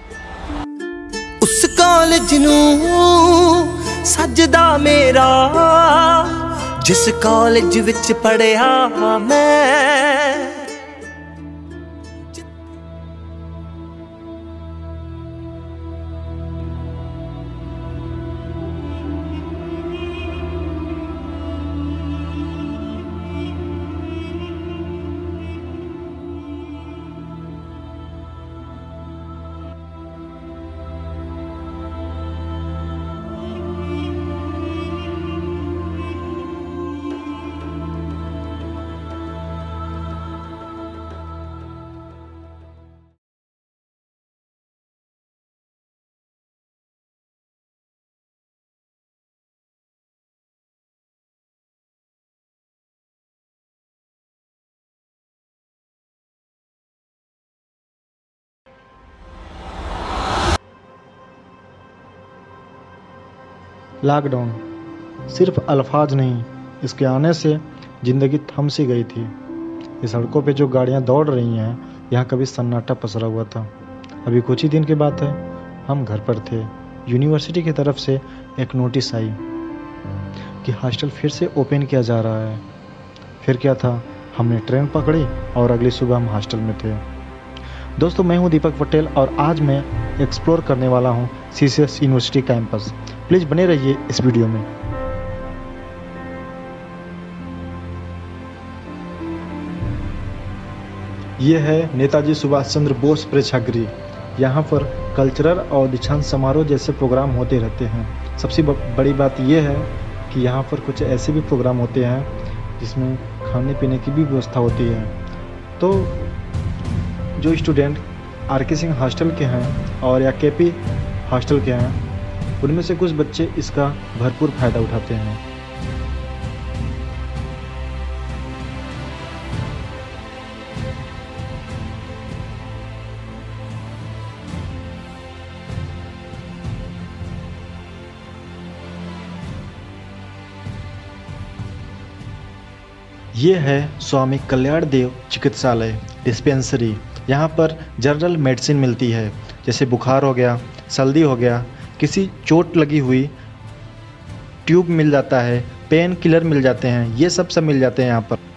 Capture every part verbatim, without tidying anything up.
उस कॉलेज नूं सजदा मेरा जिस कॉलेज विच पढ़िया मैं। लॉकडाउन सिर्फ अल्फाज नहीं, इसके आने से ज़िंदगी थम सी गई थी। ये सड़कों पे जो गाड़ियां दौड़ रही हैं, यहाँ कभी सन्नाटा पसरा हुआ था। अभी कुछ ही दिन की बात है, हम घर पर थे। यूनिवर्सिटी की तरफ से एक नोटिस आई कि हॉस्टल फिर से ओपन किया जा रहा है। फिर क्या था, हमने ट्रेन पकड़ी और अगली सुबह हम हॉस्टल में थे। दोस्तों, मैं हूँ दीपक पटेल और आज मैं एक्सप्लोर करने वाला हूँ सीसीएस यूनिवर्सिटी कैंपस। प्लीज़ बने रहिए इस वीडियो में। ये है नेताजी सुभाष चंद्र बोस प्रेक्षागृह। यहाँ पर कल्चरल और दीक्षांत समारोह जैसे प्रोग्राम होते रहते हैं। सबसे बड़ी बात यह है कि यहाँ पर कुछ ऐसे भी प्रोग्राम होते हैं जिसमें खाने पीने की भी व्यवस्था होती है। तो जो स्टूडेंट आर के सिंह हॉस्टल के हैं और या के पी हॉस्टल के हैं, उनमें से कुछ बच्चे इसका भरपूर फायदा उठाते हैं। ये है स्वामी कल्याण देव चिकित्सालय डिस्पेंसरी। यहाँ पर जनरल मेडिसिन मिलती है, जैसे बुखार हो गया, सर्दी हो गया, किसी चोट लगी हुई ट्यूब मिल जाता है, पेन किलर मिल जाते हैं, ये सब सब मिल जाते हैं यहाँ पर।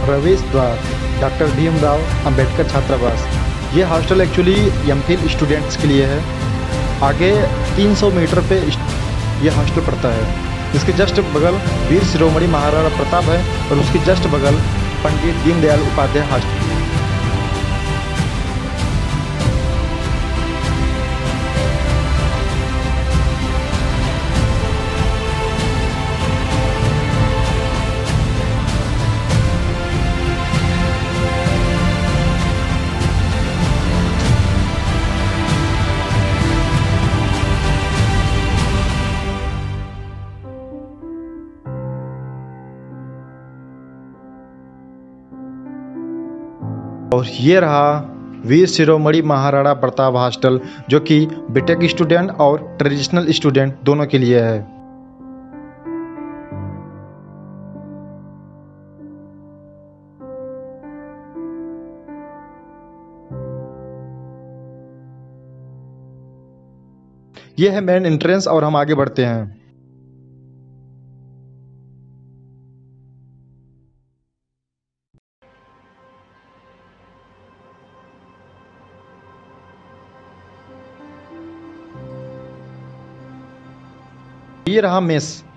प्रवेश द्वार, डॉक्टर भीमराव अंबेडकर छात्रावास। ये हॉस्टल एक्चुअली एमफिल स्टूडेंट्स के लिए है। आगे तीन सौ मीटर पे ये हॉस्टल पड़ता है। इसके जस्ट बगल वीर शिरोमणि महाराणा प्रताप है और उसकी जस्ट बगल पंडित दीनदयाल उपाध्याय हॉस्टल। और ये रहा वीर शिरोमणि महाराणा प्रताप हॉस्टल, जो कि बीटेक स्टूडेंट और ट्रेडिशनल स्टूडेंट दोनों के लिए है। ये है मेन एंट्रेंस और हम आगे बढ़ते हैं। ये रहा मेस।